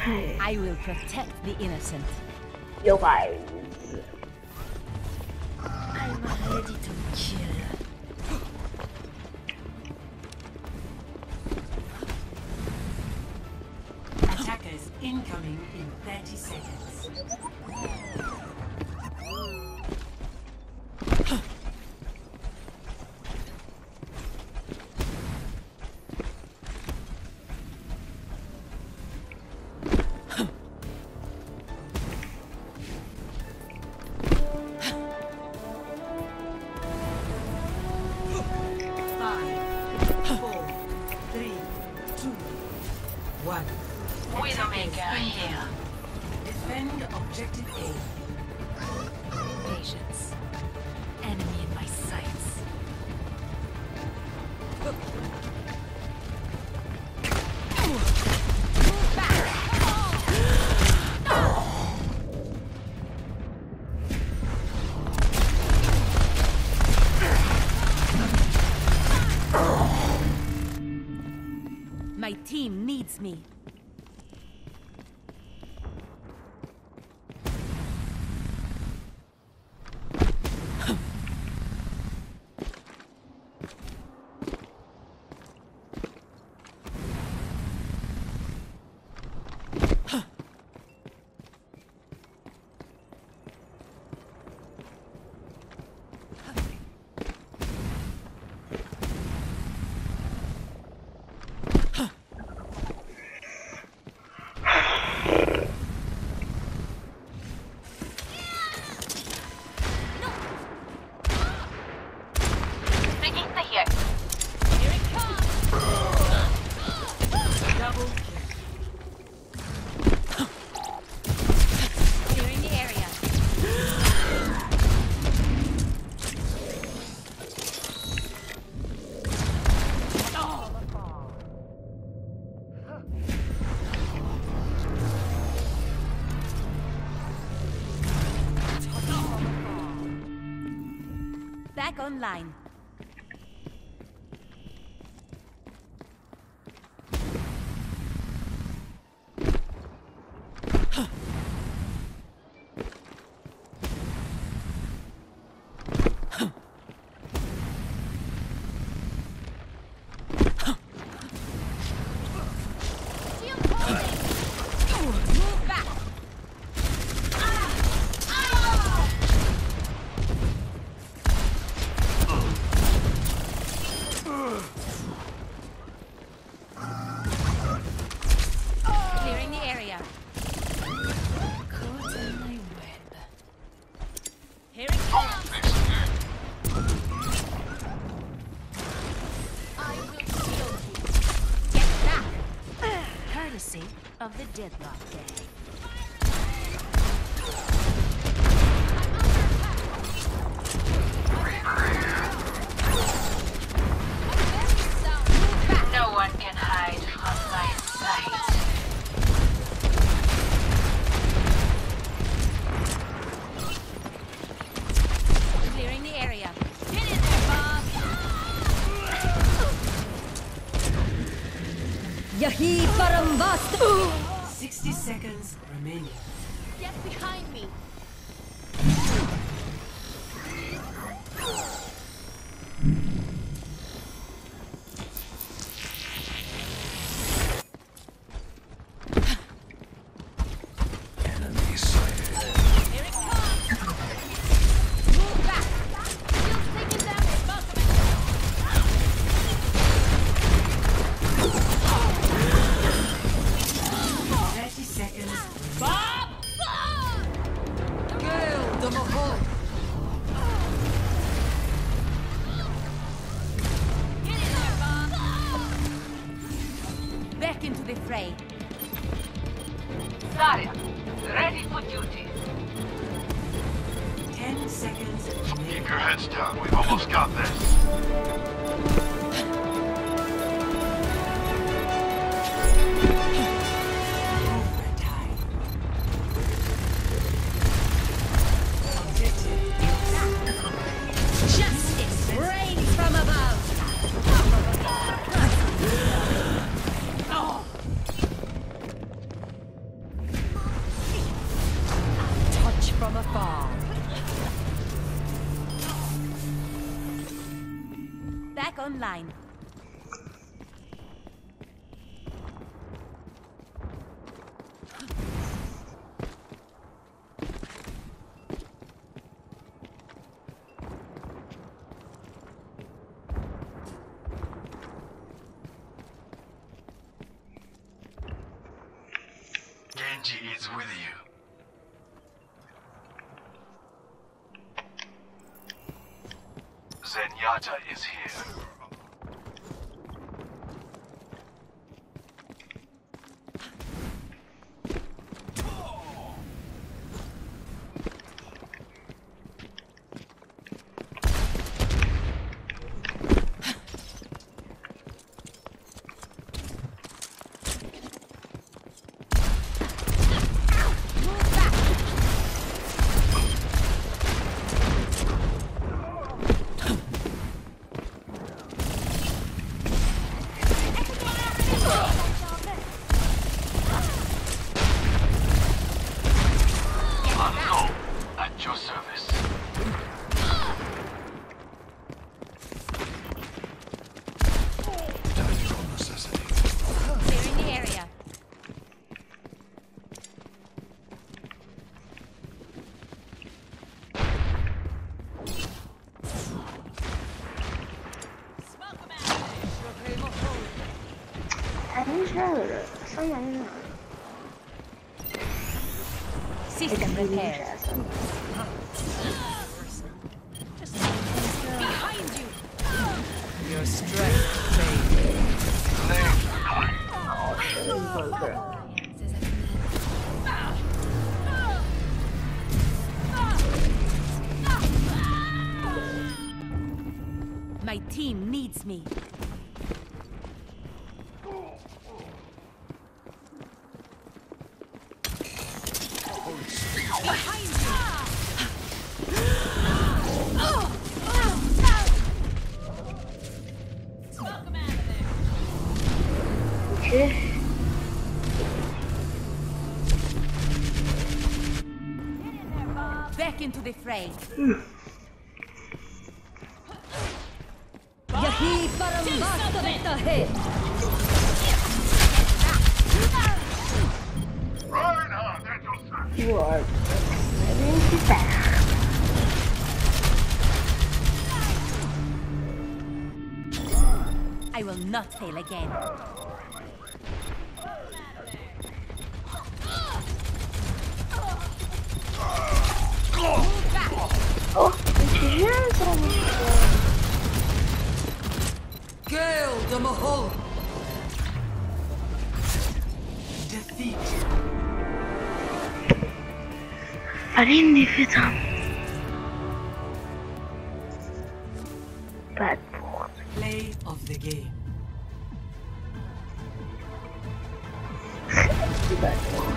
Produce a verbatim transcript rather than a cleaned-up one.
I will protect the innocent. Yo guys. I'm ready to kill. Attackers incoming in thirty seconds. Widowmaker here. Defend objective A. Patience. Enemy in my sights. My team needs me. Back online. Of the Deadlock Day. No one can hide from my sight. Clearing the area. Get in there, Bob! Yahi Parambast! sixty seconds remaining. Get behind me! Enemy sighted. Here it comes! Move back! Shields taking damage, Baltimore! thirty seconds. Bob! Girl, the Mahal. Get in there, Bob! Back into the fray. Zarya, ready for duty. Ten seconds remaining. Keep your heads down. We've almost got this. Justice reigns from above! back online. Genji is with you. Zenyatta is here. At your service. Tactical necessity. Clearing the area. System repaired. Behind you! Your strength fades. My team needs me. Behind back into the fray. Yahi Paramatavitahe. Reinhardt at your service. You are ready to back. I will not fail again. Oh, did you hear that? Gale the Mahol. Defeat. I didn't defeat him. Bad boy. Play of the game. Bad boy.